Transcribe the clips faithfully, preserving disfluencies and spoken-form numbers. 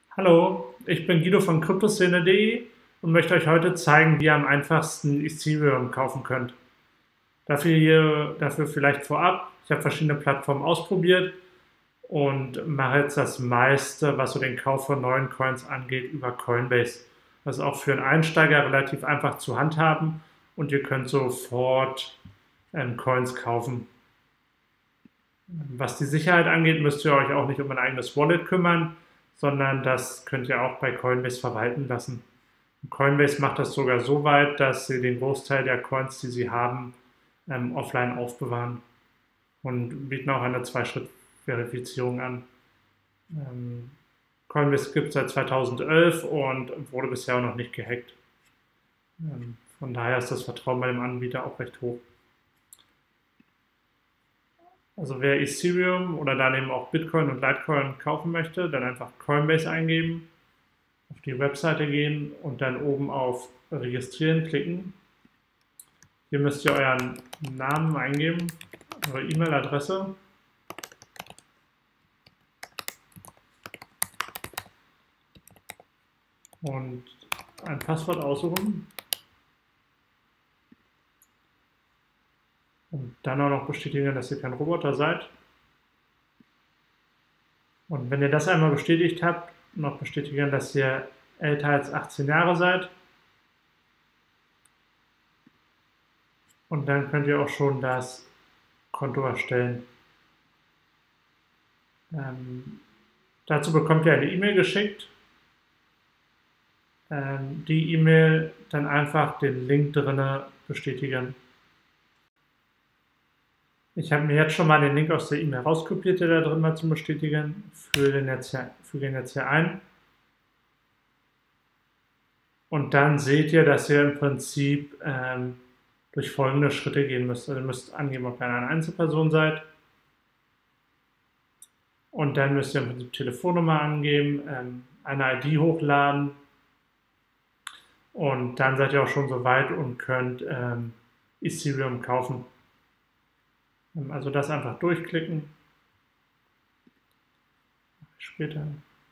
Hallo, ich bin Guido von Kryptoszene punkt de und möchte euch heute zeigen, wie ihr am einfachsten Ethereum kaufen könnt. Dafür, hier, dafür vielleicht vorab, ich habe verschiedene Plattformen ausprobiert und mache jetzt das meiste, was so den Kauf von neuen Coins angeht, über Coinbase. Das ist auch für einen Einsteiger relativ einfach zu handhaben und ihr könnt sofort ähm, Coins kaufen. Was die Sicherheit angeht, müsst ihr euch auch nicht um ein eigenes Wallet kümmern, sondern das könnt ihr auch bei Coinbase verwalten lassen. Coinbase macht das sogar so weit, dass sie den Großteil der Coins, die sie haben, ähm, offline aufbewahren und bieten auch eine Zwei-Schritt-Verifizierung an. Ähm, Coinbase gibt es seit zweitausendelf und wurde bisher noch nicht gehackt. Ähm, von daher ist das Vertrauen bei dem Anbieter auch recht hoch. Also wer Ethereum oder daneben auch Bitcoin und Litecoin kaufen möchte, dann einfach Coinbase eingeben, auf die Webseite gehen und dann oben auf Registrieren klicken. Hier müsst ihr euren Namen eingeben, eure E-Mail-Adresse und ein Passwort aussuchen. Und dann auch noch bestätigen, dass ihr kein Roboter seid. Und wenn ihr das einmal bestätigt habt, noch bestätigen, dass ihr älter als achtzehn Jahre seid. Und dann könnt ihr auch schon das Konto erstellen. Ähm, dazu bekommt ihr eine E-Mail geschickt. Ähm, die E-Mail dann einfach den Link drinne bestätigen. Ich habe mir jetzt schon mal den Link aus der E-Mail rauskopiert, der da drin war zum Bestätigen. Füge den jetzt hier, füge den jetzt hier ein. Und dann seht ihr, dass ihr im Prinzip ähm, durch folgende Schritte gehen müsst. Also ihr müsst angeben, ob ihr eine Einzelperson seid. Und dann müsst ihr im Prinzip Telefonnummer angeben, ähm, eine I D hochladen. Und dann seid ihr auch schon so weit und könnt ähm, Ethereum kaufen. Also das einfach durchklicken. Später.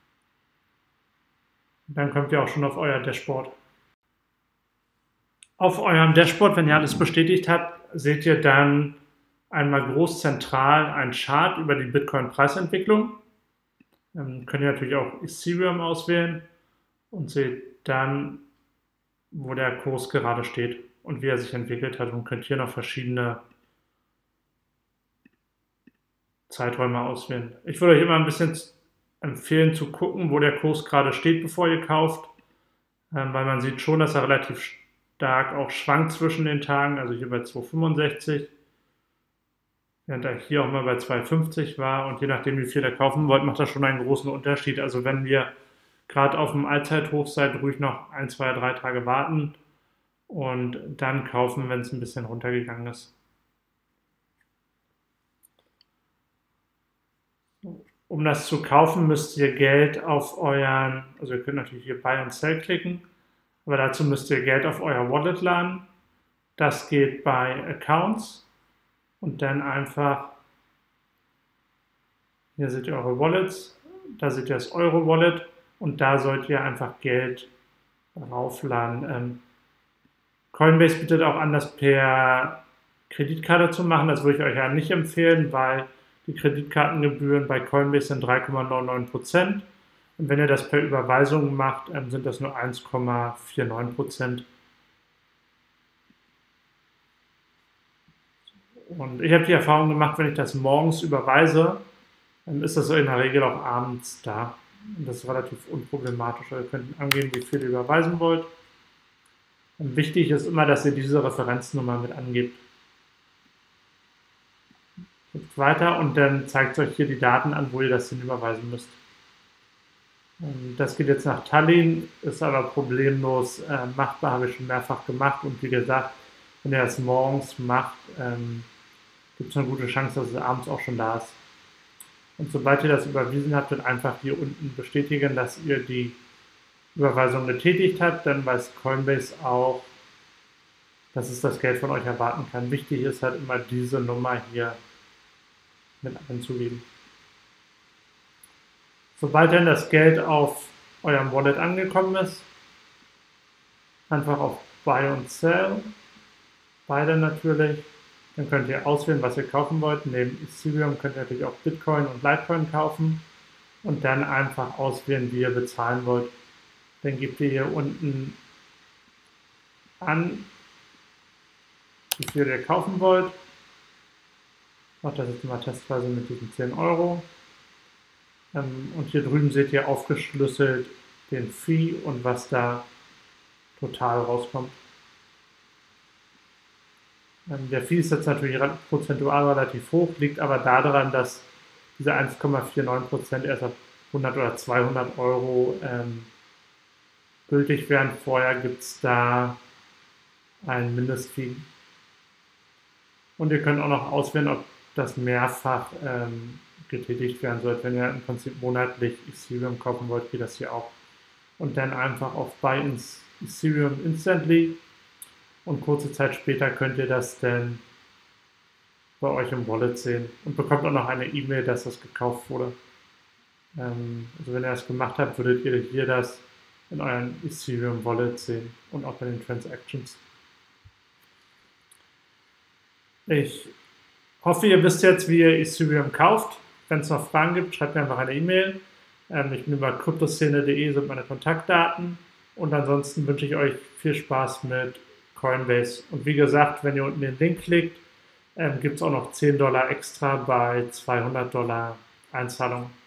Dann kommt ihr auch schon auf euer Dashboard. Auf eurem Dashboard, wenn ihr alles bestätigt habt, seht ihr dann einmal groß zentral einen Chart über die Bitcoin-Preisentwicklung. Dann könnt ihr natürlich auch Ethereum auswählen und seht dann, wo der Kurs gerade steht und wie er sich entwickelt hat und könnt hier noch verschiedene Zeiträume auswählen. Ich würde euch immer ein bisschen empfehlen zu gucken, wo der Kurs gerade steht, bevor ihr kauft, weil man sieht schon, dass er relativ stark auch schwankt zwischen den Tagen, also hier bei zwei Komma fünfundsechzig, während er hier auch mal bei zwei Komma fünfzig war und je nachdem, wie viel ihr kaufen wollt, macht das schon einen großen Unterschied. Also wenn wir gerade auf dem Allzeithoch seid, ruhig noch ein, zwei, drei Tage warten und dann kaufen, wenn es ein bisschen runtergegangen ist. Um das zu kaufen, müsst ihr Geld auf euren, also ihr könnt natürlich hier Buy und Sell klicken, aber dazu müsst ihr Geld auf euer Wallet laden. Das geht bei Accounts und dann einfach, hier seht ihr eure Wallets, da seht ihr das Euro-Wallet und da sollt ihr einfach Geld raufladen. Ähm, Coinbase bietet auch an, das per Kreditkarte zu machen. Das würde ich euch ja nicht empfehlen, weil die Kreditkartengebühren bei Coinbase sind drei Komma neunundneunzig Prozent. Und wenn ihr das per Überweisung macht, ähm, sind das nur eins Komma neunundvierzig Prozent. Und ich habe die Erfahrung gemacht, wenn ich das morgens überweise, dann ist das in der Regel auch abends da. Und das ist relativ unproblematisch. Ihr könnt angeben, wie viel ihr überweisen wollt. Und wichtig ist immer, dass ihr diese Referenznummer mit angebt. Klickt weiter und dann zeigt es euch hier die Daten an, wo ihr das hin überweisen müsst. Das geht jetzt nach Tallinn, ist aber problemlos äh, machbar, habe ich schon mehrfach gemacht. Und wie gesagt, wenn ihr das morgens macht, ähm, gibt es eine gute Chance, dass es abends auch schon da ist. Und sobald ihr das überwiesen habt, dann einfach hier unten bestätigen, dass ihr die Überweisung getätigt habt. Dann weiß Coinbase auch, dass es das Geld von euch erwarten kann. Wichtig ist halt immer diese Nummer hier mit einzugeben. Sobald dann das Geld auf eurem Wallet angekommen ist, einfach auf Buy und Sell, beide natürlich. Dann könnt ihr auswählen, was ihr kaufen wollt. Neben Ethereum könnt ihr natürlich auch Bitcoin und Litecoin kaufen und dann einfach auswählen, wie ihr bezahlen wollt. Dann gebt ihr hier unten an, wie viel ihr kaufen wollt. Ich mache das jetzt mal testweise mit diesen zehn Euro. Und hier drüben seht ihr aufgeschlüsselt den Fee und was da total rauskommt. Der Fee ist jetzt natürlich prozentual relativ hoch, liegt aber daran, dass diese eins Komma neunundvierzig Prozent erst ab hundert oder zweihundert Euro ähm, gültig wären. Vorher gibt es da ein Mindestfee. Und ihr könnt auch noch auswählen, ob das mehrfach ähm, getätigt werden soll. Wenn ihr im Prinzip monatlich Ethereum kaufen wollt, geht das hier auch. Und dann einfach auf Buy ins Ethereum Instantly. Und kurze Zeit später könnt ihr das dann bei euch im Wallet sehen und bekommt auch noch eine E-Mail, dass das gekauft wurde. Ähm, also wenn ihr das gemacht habt, würdet ihr hier das in eurem Ethereum Wallet sehen und auch bei den Transactions. Ich hoffe, ihr wisst jetzt, wie ihr Ethereum kauft. Wenn es noch Fragen gibt, schreibt mir einfach eine E-Mail. Ähm, ich bin über kryptoszene punkt de, sind meine Kontaktdaten. Und ansonsten wünsche ich euch viel Spaß mit Coinbase. Und wie gesagt, wenn ihr unten den Link klickt, ähm, gibt es auch noch zehn Dollar extra bei zweihundert Dollar Einzahlung.